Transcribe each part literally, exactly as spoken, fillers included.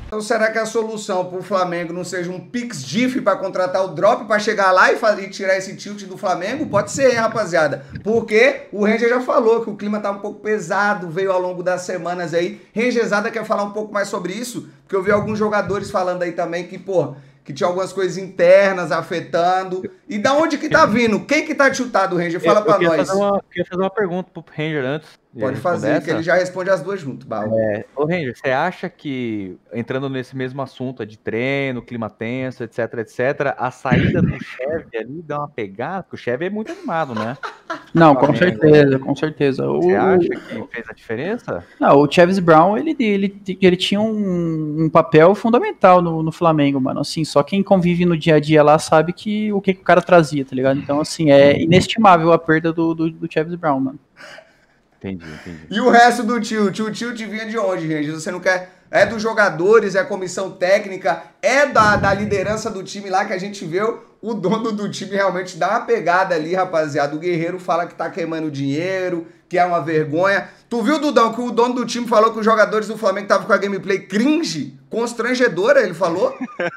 Então será que a solução pro Flamengo não seja um Pix Diff para contratar o Drop para chegar lá e, fazer, e tirar esse tilt do Flamengo? Pode ser, hein, rapaziada? Porque o Ranger já falou que o clima tá um pouco pesado, veio ao longo das semanas aí. Rangerzada quer falar um pouco mais sobre isso? Porque eu vi alguns jogadores falando aí também que, pô, que tinha algumas coisas internas afetando. E da onde que tá vindo? Quem que tá tiltado, Ranger? Fala pra nós. Fazer uma, eu queria fazer uma pergunta pro Ranger antes. Pode fazer, que ele já responde as duas junto, Barro. É, ô Ranger, você acha que, entrando nesse mesmo assunto de treino, clima tenso, etc, etc, a saída do Chevy ali dá uma pegada? Porque o Chevy é muito animado, né? Não, com certeza, com certeza. Você o... acha que fez a diferença? Não, o Chavis Brown, ele, ele, ele tinha um, um papel fundamental no, no Flamengo, mano. Assim, só quem convive no dia a dia lá sabe que, o que, que o cara trazia, tá ligado? Então, assim, é inestimável a perda do, do, do Chavis Brown, mano. Entendi, entendi. E o resto do tilt? O tilt vinha de onde, gente? Você não quer... É dos jogadores, é a comissão técnica, é da, da liderança do time lá que a gente vê o dono do time realmente dá uma pegada ali, rapaziada. O Guerreiro fala que tá queimando dinheiro, que é uma vergonha. Tu viu, Dudão, que o dono do time falou que os jogadores do Flamengo estavam com a gameplay cringe, constrangedora, ele falou?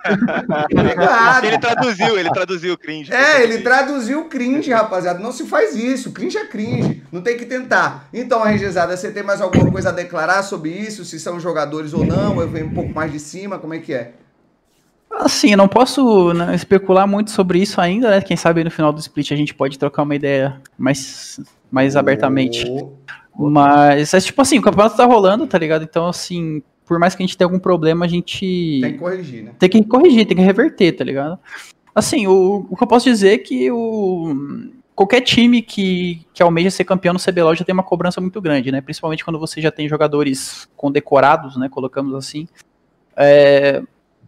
Obrigado. Ele traduziu, ele traduziu cringe. É, ele traduziu cringe, rapaziada. Não se faz isso, cringe é cringe, não tem que tentar. Então, Regizada, você tem mais alguma coisa a declarar sobre isso? Se são jogadores ou não? Eu venho um pouco mais de cima, como é que é? Assim, eu não posso, né, especular muito sobre isso ainda, né? Quem sabe no final do split a gente pode trocar uma ideia mais, mais oh. abertamente. Mas, é tipo assim, o campeonato tá rolando, tá ligado? Então, assim, por mais que a gente tenha algum problema, a gente... Tem que corrigir, né? Tem que corrigir, tem que reverter, tá ligado? Assim, o, o que eu posso dizer é que o... qualquer time que, que almeja ser campeão no C B L O L já tem uma cobrança muito grande, né? Principalmente quando você já tem jogadores condecorados, né? Colocamos assim. É...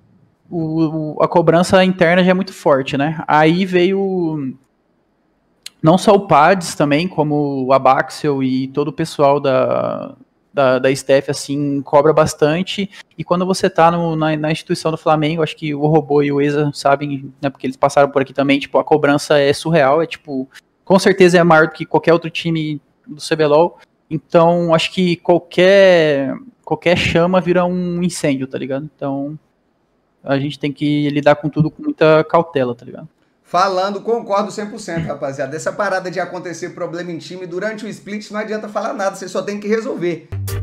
O, a cobrança interna já é muito forte, né? Aí veio não só o Pads também, como o Abaxel e todo o pessoal da, da, da staff, assim, cobra bastante. E quando você tá no, na, na instituição do Flamengo, acho que o Robô e o Eza sabem, né, porque eles passaram por aqui também, tipo, a cobrança é surreal, é tipo, com certeza é maior do que qualquer outro time do C B L O L. Então, acho que qualquer, qualquer chama vira um incêndio, tá ligado? Então... a gente tem que lidar com tudo com muita cautela, tá ligado? Falando, concordo cem por cento, rapaziada. Essa parada de acontecer problema em time durante o split não adianta falar nada, você só tem que resolver.